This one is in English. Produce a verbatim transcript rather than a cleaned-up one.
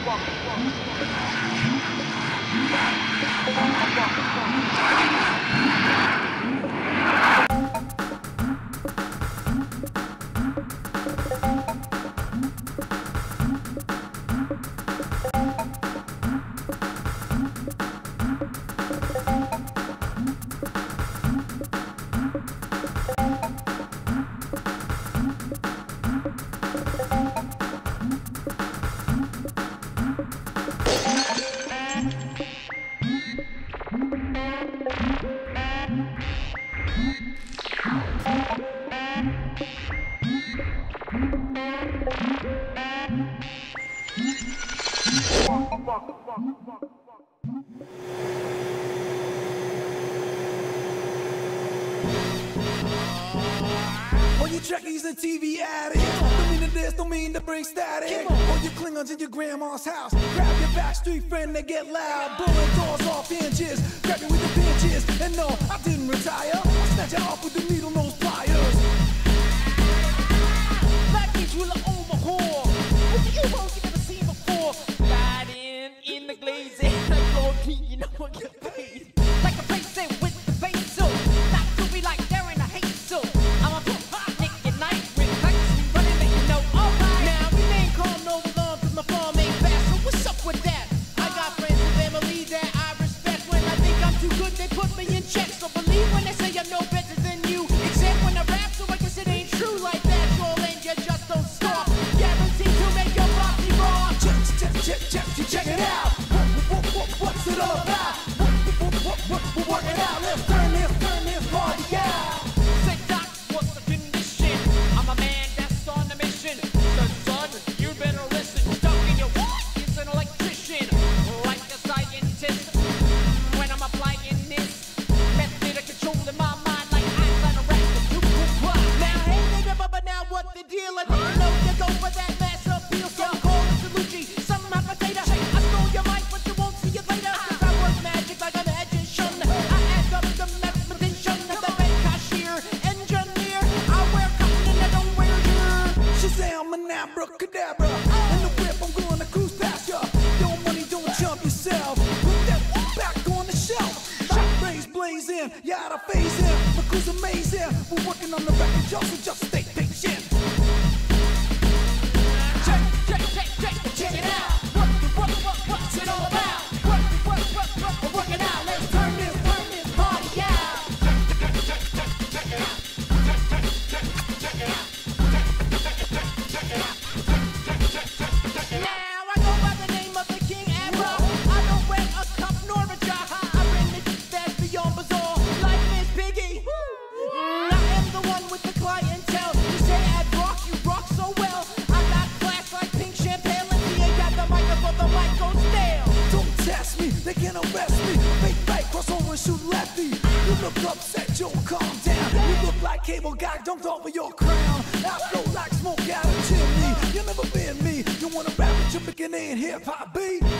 All you trekkies and T V addicts, don't mean to this, don't mean to bring static. All you Klingons in your grandma's house, grab your backstreet friend, they get loud, blowing doors off hinges, grab you with the pinches. And no, I didn't retire, I snatch you off with the needle nose pliers. Black kids will own my whore with the U-boats you never seen before. Riding in the glazing, like gold king, you know I get paid. Like a place with the face so not to be like there in a hate so. I'm a pimp, Nick at night with practice running, let you know. Alright, now we ain't calling no alarm 'cause my farm ain't fast. So what's up with that? I got friends and family that I respect. When I think I'm too good, they put me in check. So believe when they say I'm no better than you. Except when I rap, so I guess it ain't true like that. Y'all and you just don't stop. Guaranteed to make your body raw. Check, check, check, check, check, check it out. What, what, what, what's it all about? What, what, what, what, what, work it out. Let's turn this, turn this party out. Say, Doc, what's the condition? I'm a man that's on a mission. So, son, you better listen. Stuck in your walk is an electrician, like a scientist. When I'm applying this method of controlling my mind, like Einstein or Rack. Now, hey, nigga, but now what the deal? I didn't know you go for that mass appeal. So I'm calling Salucci, some hot potato. I stole your mic, but you won't see it later. 'Cause I work magic like a magician. I add up the mathematician, the bank cashier, engineer. I wear cotton and I don't wear gear. Shazam and abracadabra. In the whip, I'm gonna cruise past ya. Your money, don't jump yourself. Put that back on the shelf. Shot rays blazing, you out of phase in. My crew's amazing. We're working on the record, y'all, so just stay patient. Check, check, check, check, check it out. What, what, what, what's it all about? What, what, what, what, we're working out. Let's turn this, turn this party out. Now I go by the name of the King Abra. I don't wear a cup nor a jaha. I bring the that's beyond bizarre. Like Miss Piggy. Mm, I am the one with the clientele. You say I rock, you rock so well. I got class like pink champagne. And he ain't got the microphone, the mic goes stale. Don't test me, they can arrest me. Fake right, cross over and shoot lefty. You look upset, Joe, calm down. You look like cable guy dumped off of your crown. I flow like smoke out of chimney. You never been me. You wanna rap with your beginning hip hop beat?